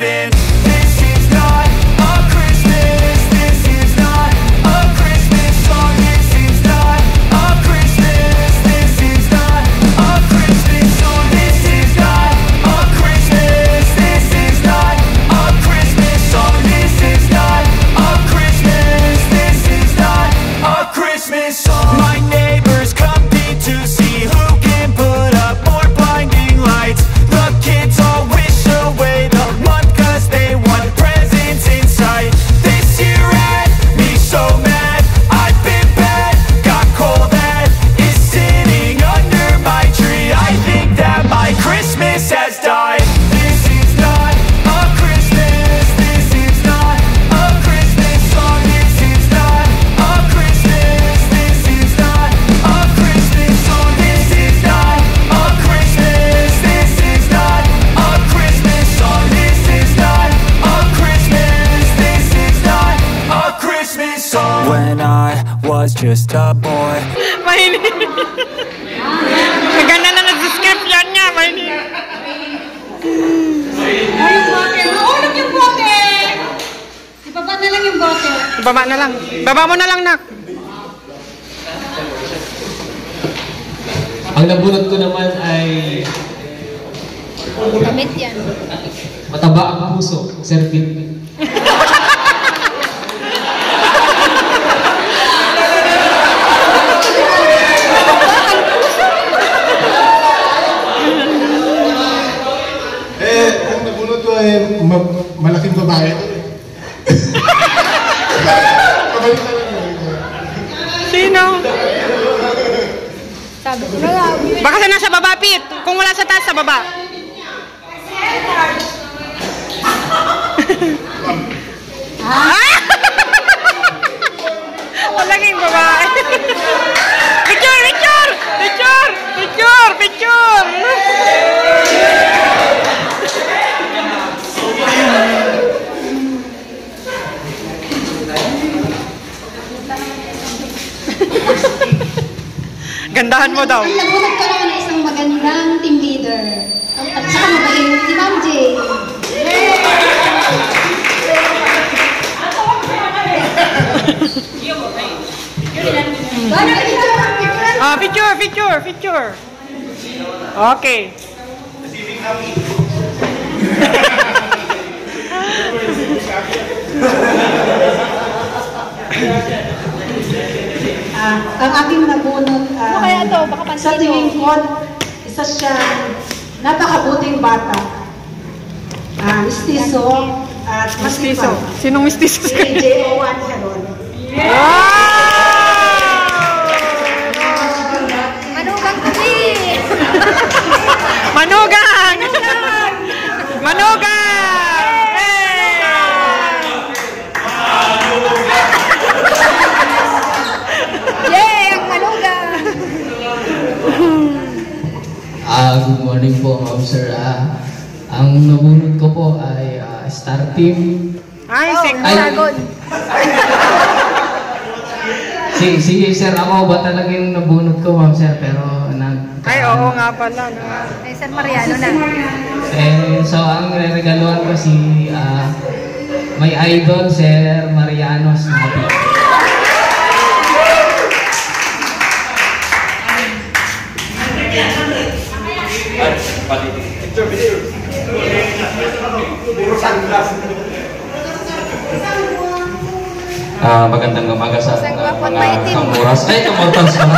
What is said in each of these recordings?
happen. This is not a Christmas. This is not a Christmas song. This is not a Christmas. This is not a Christmas song. This is not a Christmas. This is not a Christmas song. This is not a Christmas. This is not a Christmas song. My neighbors compete to see who can put up more blinding lights. The kids all wish away the month cause they want presents in sight. This year had me so mad, I've been bad, got coal that is sitting under my tree. I think that my Christmas has died. This is not a Christmas. This is not a Christmas song. This is not a Christmas. This is not a Christmas song. This is not a Christmas. This is not a Christmas song. This is not a Christmas. This is not a Christmas song. When I was just a boy. Mahinig. Maganda na nag-description niya. Mahinig. Ulog yung bote! Ibaba na lang yung bote. Baba na lang. Baba mo na lang, nak. Ang nabunot ko naman ay Damit yan. mataba ang puso, Serpit. Ang nabunot ko ay malaking babae. Pabalik na lang yun. Sino? Sabi ko na Baka sa nasa baba, Pete. Kung wala sa taas, sa baba. Walang yung babae. Picture! Picture! Picture! Picture! Picture! Gandahan mo daw. Ang nabunod ko lang na isang magandang team leader. At saka mabait si Ma'am J. Picture, picture, picture. Okay. Ang aking nabunot Kaya to, baka sa tingin ko, isa siyang napakabuting bata. Mistiso at Mistiso. masipag. Sinong mistiso? Si J.O.1 Caron. Manugang kami! Manugang! Manugang! Yay! Ang manugang! Good morning po, Ma'am Sir. Ang nabunot ko po ay Star Team. Ay, Dragon! Si Sir, ako ba talaga yung nabunot ko, Ma'am Sir? Pero Ay, oo nga pala. No? Ay, San Mariano na. So ang regaluhan ko si my idol, Sir Mariano Snappy. Magandang umaga sa mga kamuras. Ay, kamuras pala.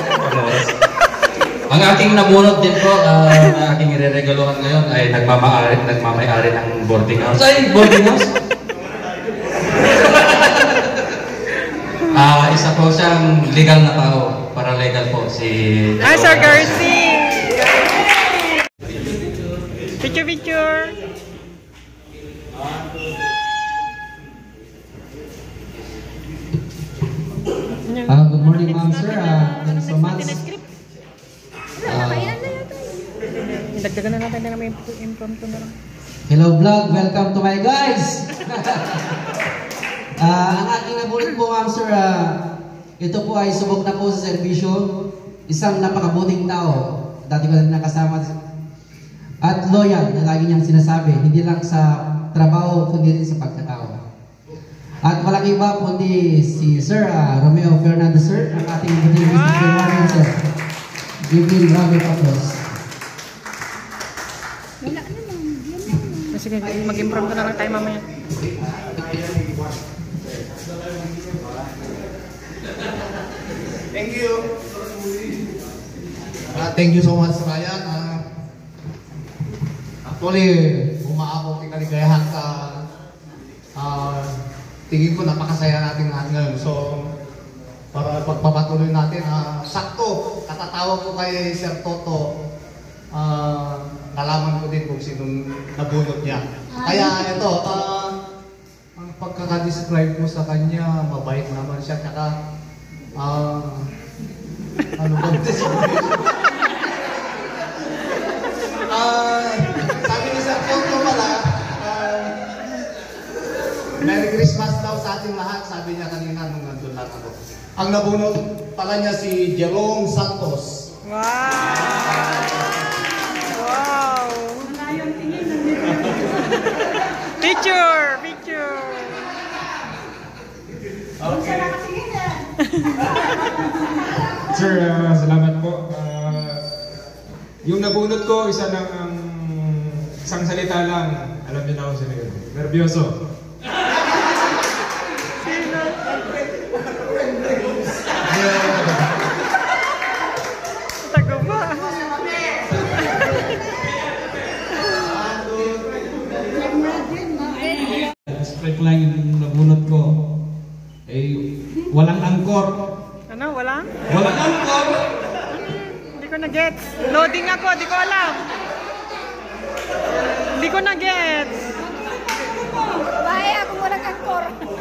Ang aking nabunot din po, ang aking ireregaluhan ngayon ay nagmamayari ng boarding house. Ay, boarding house? Isa po siyang legal na tao. Para legal po si... Ay, Sir Garci! Picture, picture! Good morning, Ma'am Sir. Thank you so much. Dagdagan na natin na may impromptu na lang. Hello vlog, welcome to my guys! Ang aking nabunot po, Ma'am Sir, ito po ay subok na po sa serbisyo. Isang napakabuting tao. Dati ko na nakasama. At loyal na lagi niyang sinasabi, hindi lang sa trabaho kundi rin sa pagkatao. At walang iba kundi si Sir Romeo Fernandez, sir, ang ating buting Mr. Warren, sir. Give him round of applause. Sige, mag-improve na lang tayo mamaya. Thank you. Thank you so much, Ryan. Actually, umaabot yung kaligayahan ka. Tingin ko napakasaya natin lahat ngayon. So, para pagpapatuloy natin, sakto, katatawag ko kay Sir Toto. Nalaman ko din kung sinong nabunot niya. Kaya ito, ang pagkaka-describe mo sa kanya, mabait naman siya. Tsaka, ano ba? Sabi ni Sir Toto pala, Merry Christmas daw sa ating lahat, sabi niya kanina nung nandun lang ako. Ang nabunot pala niya si Jerome Santos. Wow! Wow! Picture! Picture! Okay. Sir, salamat po. Yung nabunot ko, isang salita lang. Alam niyo na ako sila yun. Nervyoso. Tago ba? Straight line yung nabunot ko. Walang angkor. Ano? Wala? Walang angkor! Hindi ko na-gets. Loading ako, di ko alam. Hindi ko na-gets. Bahaya kung walang angkor.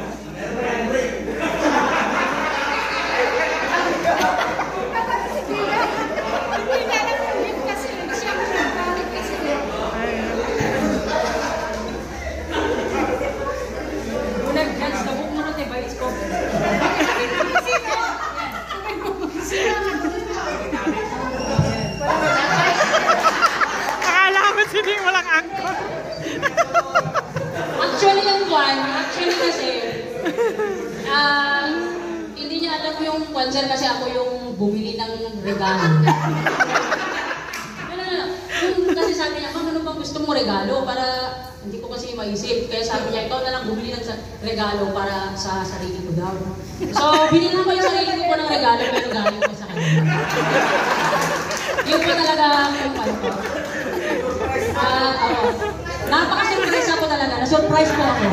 Akala mo hindi walang angkor. Actually kasi, hindi niya alam yung kwanser kasi ako yung bumili ng regalo. Kasi sabi niya, ma'am, ano bang gusto mong regalo? Para hindi ko kasi maisip. Kaya sabi niya, ikaw na lang bumili ng regalo para sa sarili ko daw. So, binili ko yung sarili ko ng regalo, pero galing ko sa kanya. Yun po talaga yung ano ko. Napaka-surprise ako talaga. Na-surprise po ako.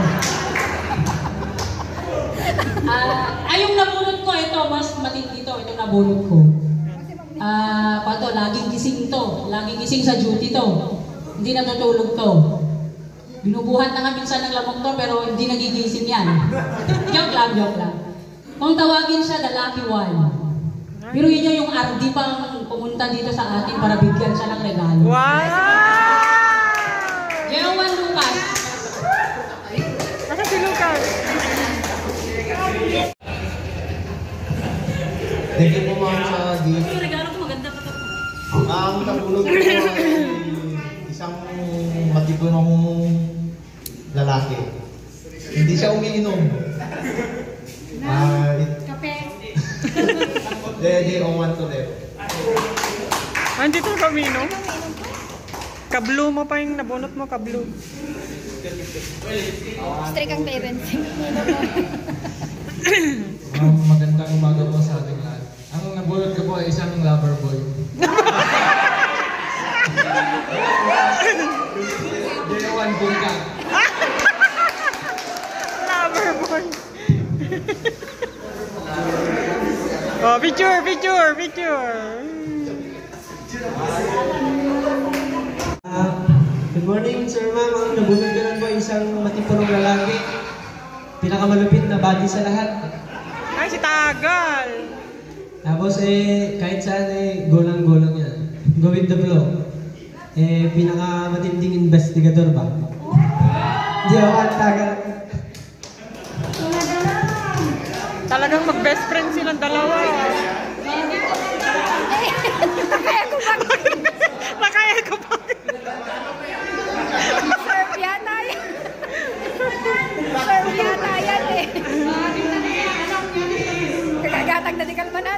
Yung nabunot ko, ito, mas matindi to. Itong nabunot ko. Laging gising to. Laging gising sa duty to. Hindi natutulog to. Binubuhat na nga minsan ng lamok to, pero hindi nagigising yan. Joke lang, joke lang. Kung tawagin siya, the lucky one. Pero yun yung RD pang pumunta dito sa atin para bigyan siya ng regalo. Wow! Jewan Lucas. Baka si Lucas. Thank you po ma'am sa gift. Yung regalo ko maganda pa to. Ang nabunot ko ay isang matipunong lalaki. Hindi siya umiinom. Kape. They want to live. Andito ka uminom? Kablu mo pa yung nabunot mo, kablu. Strict ang parents. Magandang umaga po sa ating lahat. Ang nabunot ko po ay isang lover boy. Jewan Bungka. Lover boy. Oh, picture, picture, picture. Good morning, Sir Ma'am. Ang nabunod ko lang po isang matipunong lalaki. Pinakamalupit na body sa lahat. Ay, si Tagal. Tapos kahit saan golang-golang yan. Go with the flow. Pinakamatinding investigador ba? Hindi ako at Tagal. Talagang mag-best friend silang dalawa. Nakaya ko pa. Serve yan tayo.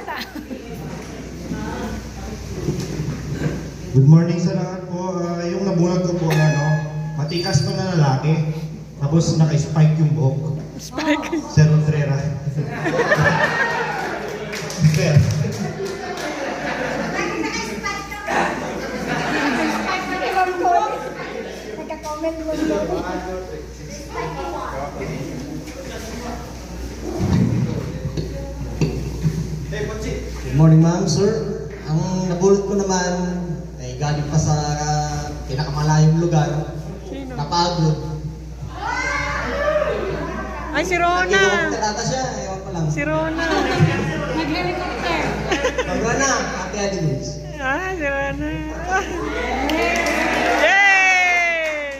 Good morning sa lahat po. Yung nabunod ko po matikas pa na lalaki. Tapos naka-spike yung buhok. Spike. Sir Utrera. Sir. Nagka-comment mo doon. Good morning, ma'am, sir. Ang nabulot ko naman ay galing pa sa pinakamalayong lugar. Sino? Napagod. Ay, si Rona. Nagkilokterata siya, ewan ko lang. Si Rona. Nag-helicopter. Rona, happy holidays. Ah, si Rona. Yay!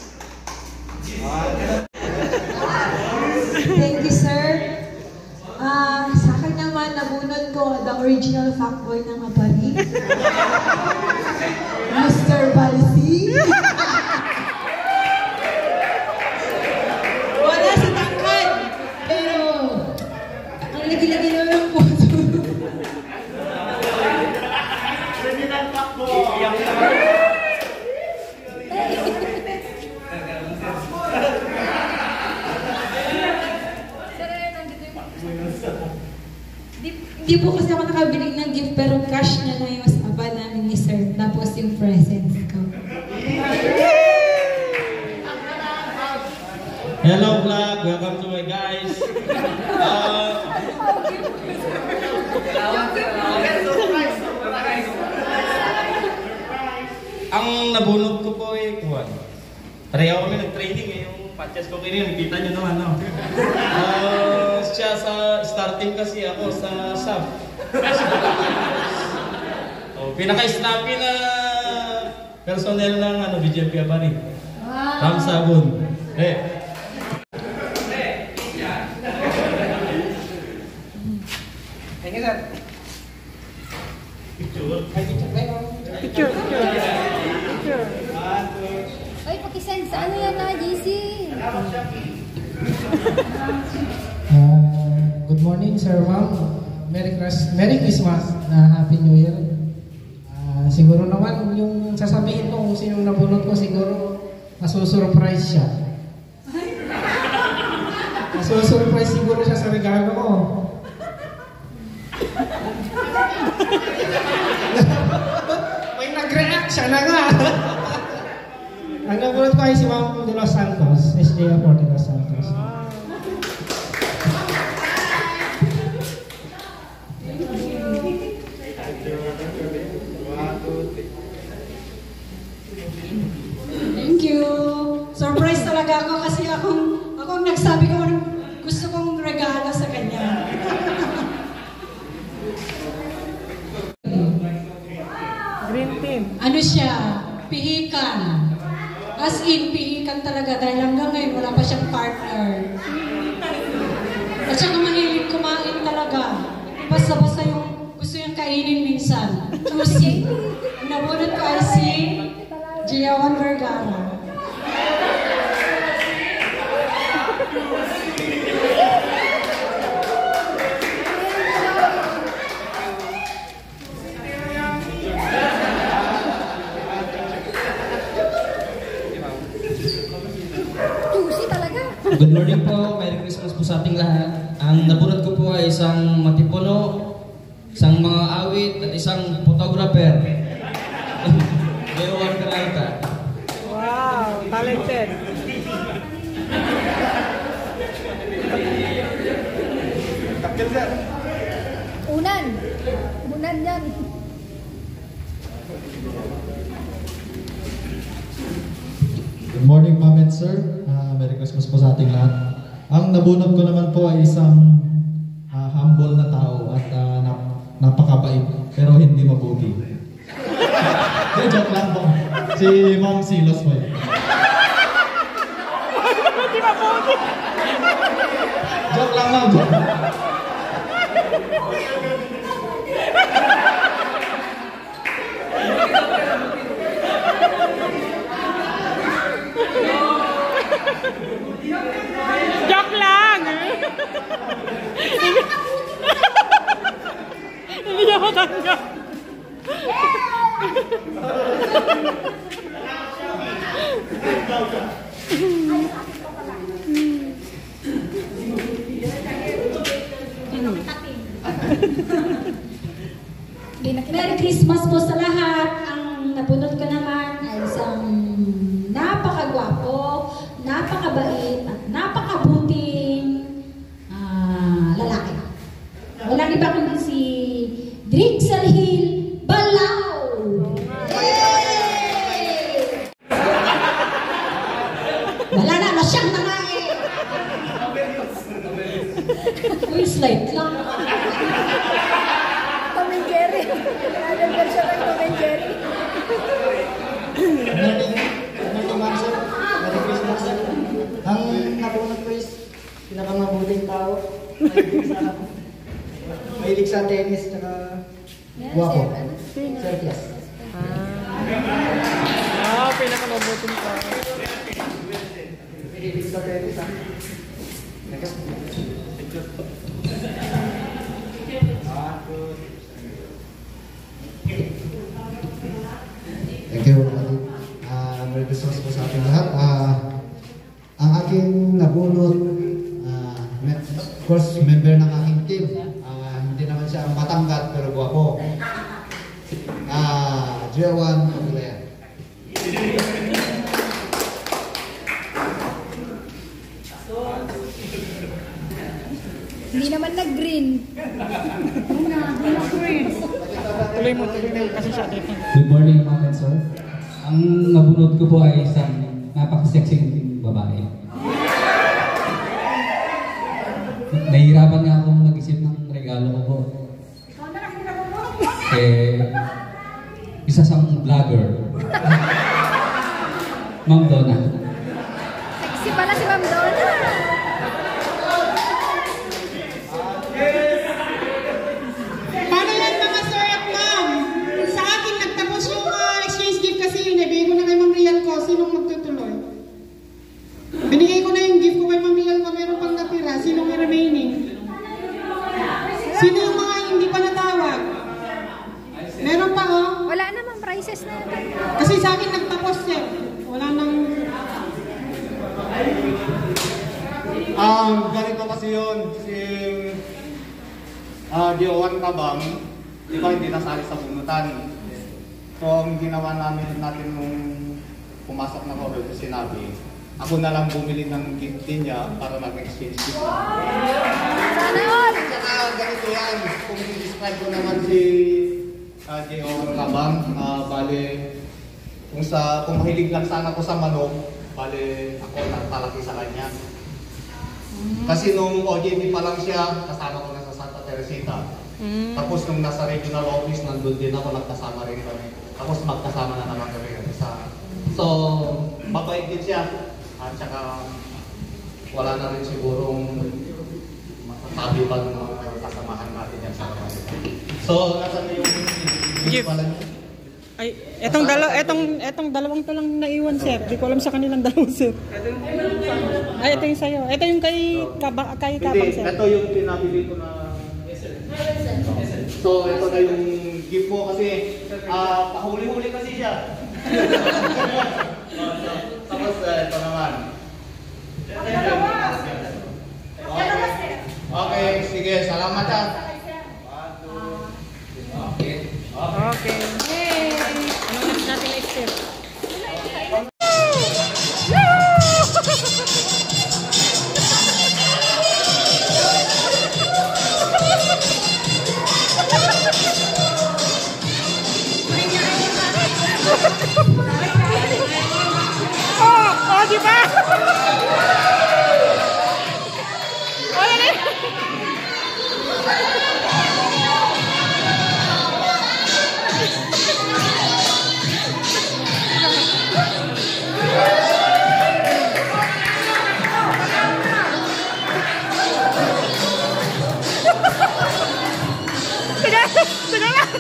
Thank you, sir. Sa akin naman, nabunod ko the original fuckboy ng Apari. Mr. Balsi. Wala sa tangkad. Pero, ang lagi-lagi naman ang puso. Original fuckboy. Hindi po kasi ako nakabili ng gift, pero cash na yung mas aba namin ni sir. Tapos yung presents ko. Hello vlog, welcome to my guys. Ang nabunod ko po ay kuwan. Pareho kami nag-training yung patches ko kanina, nakita nyo naman, no? Siya sa starting kasi ako sa SAP. Pinaka-snappy na personnel ng BJP Abari. Ram Sabon. Thank you, sir. Picture. Ay, pakisend sa ano yan na, JC? Good morning, Sir Ma'am. Merry Christmas na Happy New Year. Siguro naman yung sasabihin ko kung sinong nabunod ko, siguro masusurprise siya. Masusurprise siguro siya sa regalo ko. May nag-react siya na nga. Ang nabunod ko ay si Ma'am de los Santos, SJA for de los Santos. Thank you. Surprise talaga ako kasi akong nagsabi ko gusto kong regalo sa kanya. Green team. Ano siya? Pihikan. As in, pihikan talaga dahil hanggang ngayon wala pa siyang partner. At saka mahilig kumain talaga. Basta-basta yung gusto niyang kainin minsan. Juicy. Ang nabunod ko ay si Giawan Vergara. Juicy talaga. Good morning po, Merry Christmas po sa ating lahat. Ang nabunod ko po ay isang matipuno, isang mga awit at isang photographer. Leon Peralta. Wow, talented. Unan. Unan yan. Good morning, Ma'am and Sir. Merry Christmas po sa ating lahat. Ang nabunod ko naman po ay isang humble na tao at napakabait pero hindi mabuti. Joke lang po. Si Ma'am Silos po yun. Hindi mabuti. Joke lang, Ma'am. Joke lang. Hindi niya matanggap. Merry Christmas po sa lahat. Ang nabunot ko naman ay isang napakagwapo, napakabait, at napakabuting lalaki. Walang iba kundi si Drixel Hill Balao. Wala na siyang nangain. Uy, slight lang. Tom and Jerry. Nalagyan siya ng Tom and Jerry. Ma'am sir, Merry Christmas sir. Ang nabunot ko is pinakamabuting tao. Mahilig sa tennis, tsaka guwapo. Sir, yes. Pinakamabuting tao. Mahilig sa tennis, ha? Thank you. Merry Christmas po sa ating lahat. Ang aking nabunot, of course, member ng aking team. Hindi naman siya ang matanggat, pero guwapo. J1 Pagulayan. Hindi naman nag-green. Tuloy mo kasi siya dito. Good morning, ma'am and sir. Ang nabunod ko po ay isang napaka-sexy babae. Nahihirapan nga akong nag-isip ng regalo ko po. Isa siyang vlogger. Ma'am Donna. Sexy pala si Ma'am Donna. Paano yan mga sir at ma'am? Sa akin nagtapos yung exchange gift kasi yun. Ibigay ko na kay Ma'am Rial ko. Sinong magtutuloy? Binigay ko na yung gift ko kay Ma'am Rial ko. Meron pang natira. Sinong may remaining? Sino yung mga hindi pa natawag? Meron pa oh? Wala naman prizes na. Kasi sa akin nagtapos sir. Wala nang... Ganito kasi yun. Si J1 Kabang, di ba hindi nasali sa bunutan. So, ang ginawa natin nung pumasok na ko, sinabi, ako na lang bumili ng gift din niya para mag-exchange gift. Sana all! Saka ganito yan, kung i-describe ko naman si J1 Kabang, bale, kung mahilig lang sana ko sa manok, bale, ako nagpalaki sa kanya. Kasi nung OJT pa lang siya, kasama ko na sa Santa Teresita. Tapos nung nasa regional office, nandun din ako, nagkasama rin kami. Tapos magkasama na naman kami sa... So, mabait din siya. At saka, wala na rin sigurong masasabi pa ng mga kasamahan natin yan sa kanila. So, nasa na yung gift pala niya? Ay, etong dalawang to lang naiwan, sir. Di ko alam sa kanilang dalawang, sir. Ay, ito yung sa'yo. Ito yung kay Kabang, sir. Hindi, ito yung pinabili ko na... So, ito na yung gift mo kasi pahuli-huli kasi siya. Tapos, ito naman. Okay, sige. Salamat ha. Okay. Yay! Ano natin next step? Oh, di ba? Wala na. Sige lang.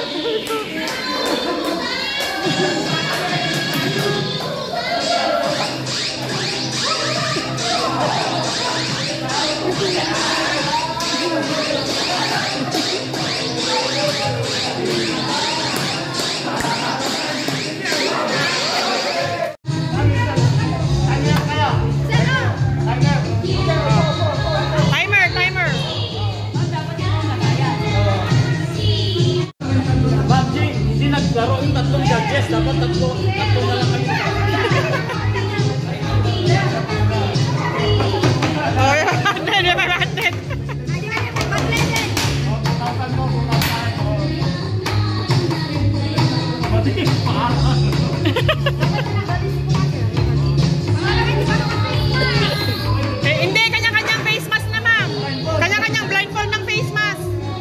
Laro yung tatlong judges, dapat tatlo na lang kami. Hindi, kanya-kanyang face mask na, ma'am. Kanya-kanyang blindfold ng face mask.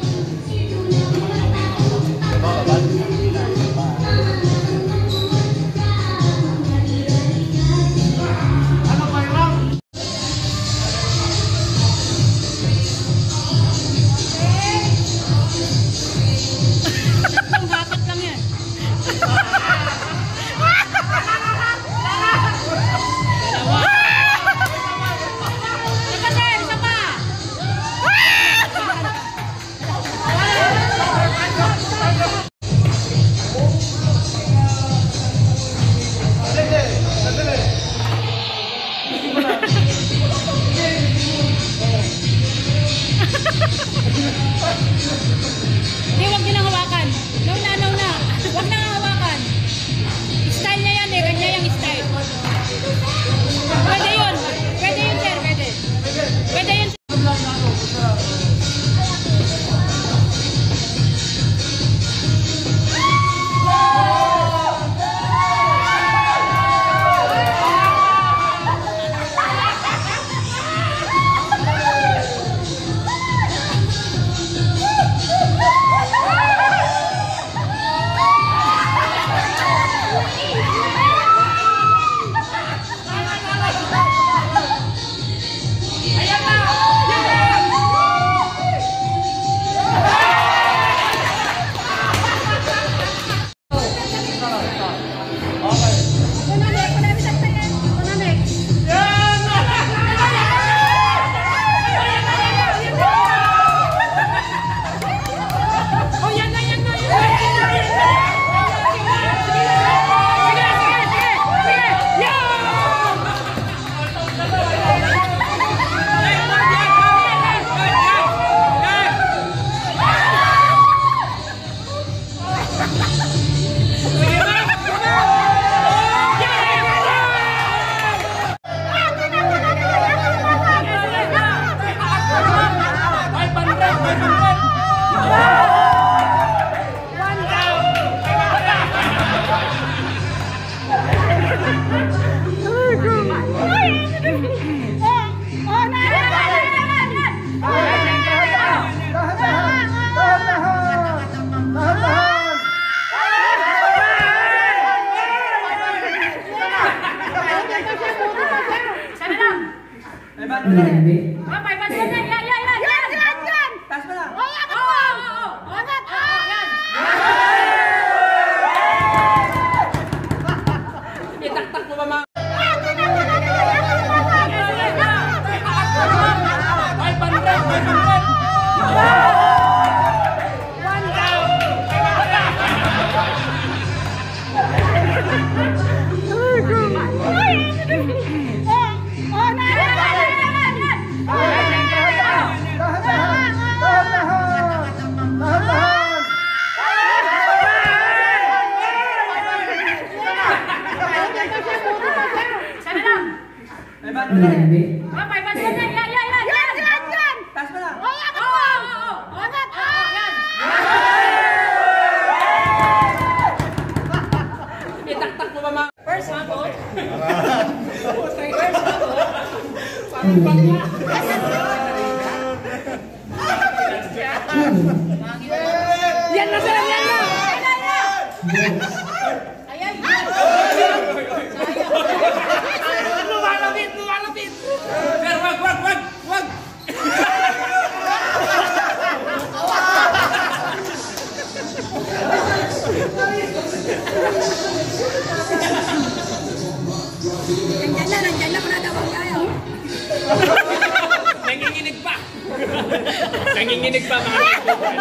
Hindi, huwag niyo nang hawakan. No na. Huwag nang hawakan. Style niya yan eh. Kanya yung style. Pwede yun. Pwede yun, sir. Pwede. Pwede yun, sir. Yan na sila, yan na! Ayan! Lumalapit! Pero wag! Nandiyan na, manatawag tayo. Nanginginig pa. Nanginginig pa mga kaibigan.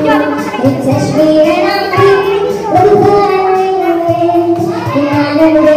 Touch me and I'm free. With the fire in the wind.